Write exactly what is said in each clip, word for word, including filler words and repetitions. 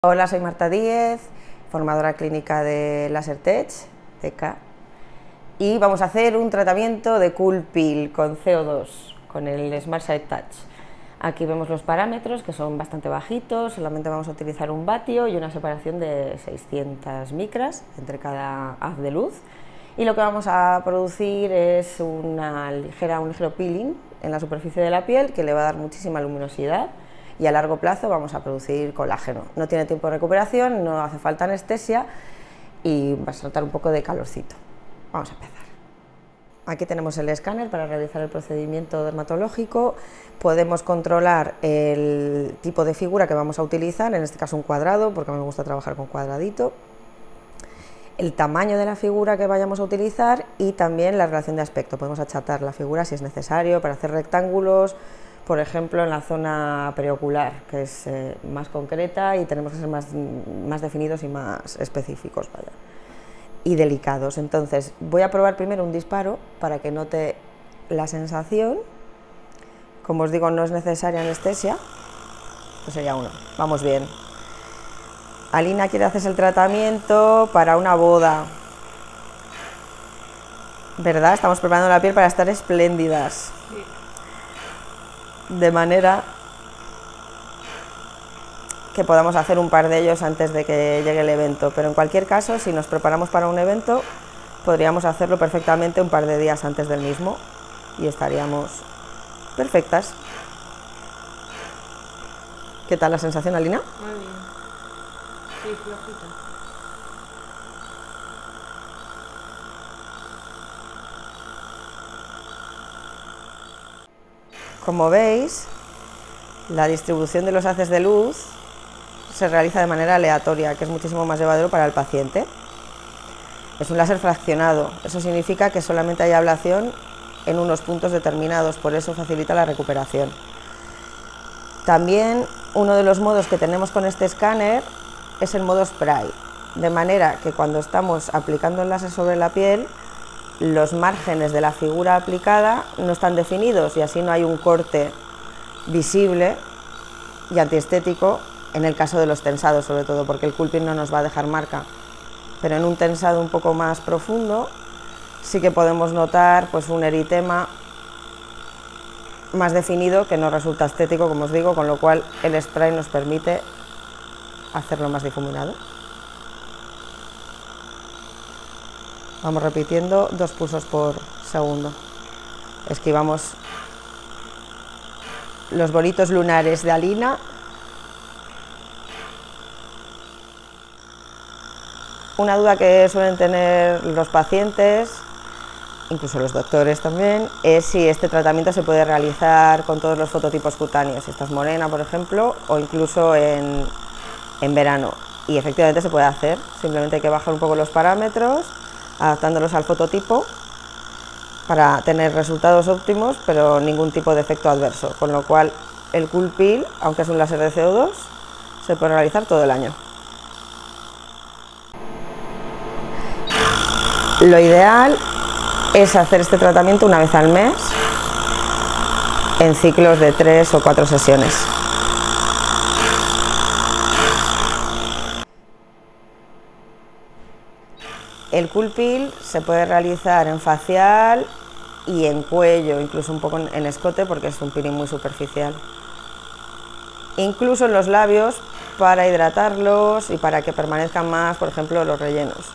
Hola, soy Marta Díez, formadora clínica de LaserTech, T E C A, y vamos a hacer un tratamiento de Cool Peel con C O dos, con el SmartSight Touch. Aquí vemos los parámetros, que son bastante bajitos, solamente vamos a utilizar un vatio y una separación de seiscientas micras entre cada haz de luz. Y lo que vamos a producir es una ligera, un ligero peeling en la superficie de la piel que le va a dar muchísima luminosidad. Y a largo plazo vamos a producir colágeno. No tiene tiempo de recuperación, no hace falta anestesia y va a soltar un poco de calorcito. Vamos a empezar. Aquí tenemos el escáner para realizar el procedimiento dermatológico. Podemos controlar el tipo de figura que vamos a utilizar, en este caso un cuadrado, porque a mí me gusta trabajar con cuadradito. El tamaño de la figura que vayamos a utilizar y también la relación de aspecto. Podemos achatar la figura si es necesario para hacer rectángulos, por ejemplo, en la zona preocular, que es eh, más concreta y tenemos que ser más, más definidos y más específicos, vaya, y delicados. Entonces, voy a probar primero un disparo para que note la sensación. Como os digo, no es necesaria anestesia, pues sería uno. Vamos bien. Alina quiere hacerse el tratamiento para una boda, ¿verdad? Estamos preparando la piel para estar espléndidas. Sí. De manera que podamos hacer un par de ellos antes de que llegue el evento, pero en cualquier caso, si nos preparamos para un evento, podríamos hacerlo perfectamente un par de días antes del mismo y estaríamos perfectas. ¿Qué tal la sensación, Alina? Muy bien. Sí, flojita. Como veis, la distribución de los haces de luz se realiza de manera aleatoria, que es muchísimo más llevadero para el paciente. Es un láser fraccionado, eso significa que solamente hay ablación en unos puntos determinados, por eso facilita la recuperación. También uno de los modos que tenemos con este escáner es el modo spray, de manera que cuando estamos aplicando el láser sobre la piel, los márgenes de la figura aplicada no están definidos y así no hay un corte visible y antiestético en el caso de los tensados, sobre todo porque el Cool Peel no nos va a dejar marca, pero en un tensado un poco más profundo sí que podemos notar pues un eritema más definido que no resulta estético, como os digo, con lo cual el spray nos permite hacerlo más difuminado. Vamos repitiendo dos pulsos por segundo. Esquivamos los bolitos lunares de Alina. Una duda que suelen tener los pacientes, incluso los doctores también, es si este tratamiento se puede realizar con todos los fototipos cutáneos, si estás morena, por ejemplo, o incluso en, en verano. Y efectivamente se puede hacer, simplemente hay que bajar un poco los parámetros, adaptándolos al fototipo para tener resultados óptimos, pero ningún tipo de efecto adverso, con lo cual el Cool Peel, aunque es un láser de C O dos, se puede realizar todo el año. Lo ideal es hacer este tratamiento una vez al mes, en ciclos de tres o cuatro sesiones. El Cool Peel se puede realizar en facial y en cuello, incluso un poco en escote porque es un peeling muy superficial. Incluso en los labios para hidratarlos y para que permanezcan más, por ejemplo, los rellenos.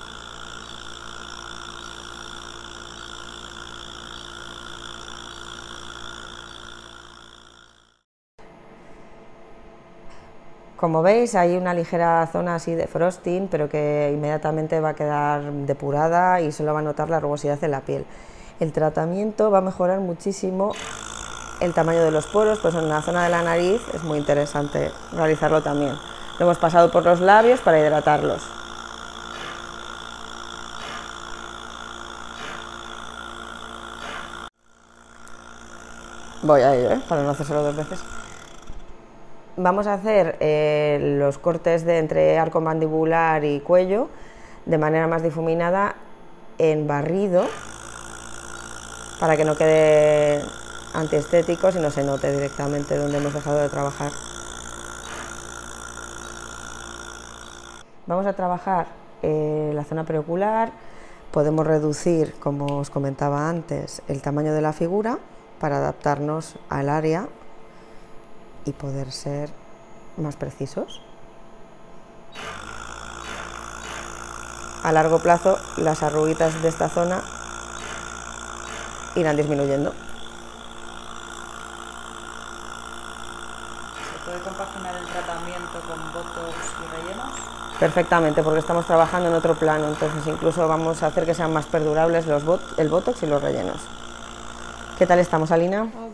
Como veis, hay una ligera zona así de frosting, pero que inmediatamente va a quedar depurada y solo va a notar la rugosidad en la piel. El tratamiento va a mejorar muchísimo el tamaño de los poros, pues en la zona de la nariz es muy interesante realizarlo también. Lo hemos pasado por los labios para hidratarlos. Voy a ello, ¿eh? Para no hacérselo dos veces. Vamos a hacer eh, los cortes de entre arco mandibular y cuello de manera más difuminada en barrido para que no quede antiestéticos y no se note directamente donde hemos dejado de trabajar. Vamos a trabajar eh, la zona preocular, podemos reducir, como os comentaba antes, el tamaño de la figura para adaptarnos al área y poder ser más precisos. A largo plazo, las arruguitas de esta zona irán disminuyendo. ¿Se puede compaginar el tratamiento con botox y rellenos? Perfectamente, porque estamos trabajando en otro plano, entonces incluso vamos a hacer que sean más perdurables los bot el botox y los rellenos. ¿Qué tal estamos, Alina?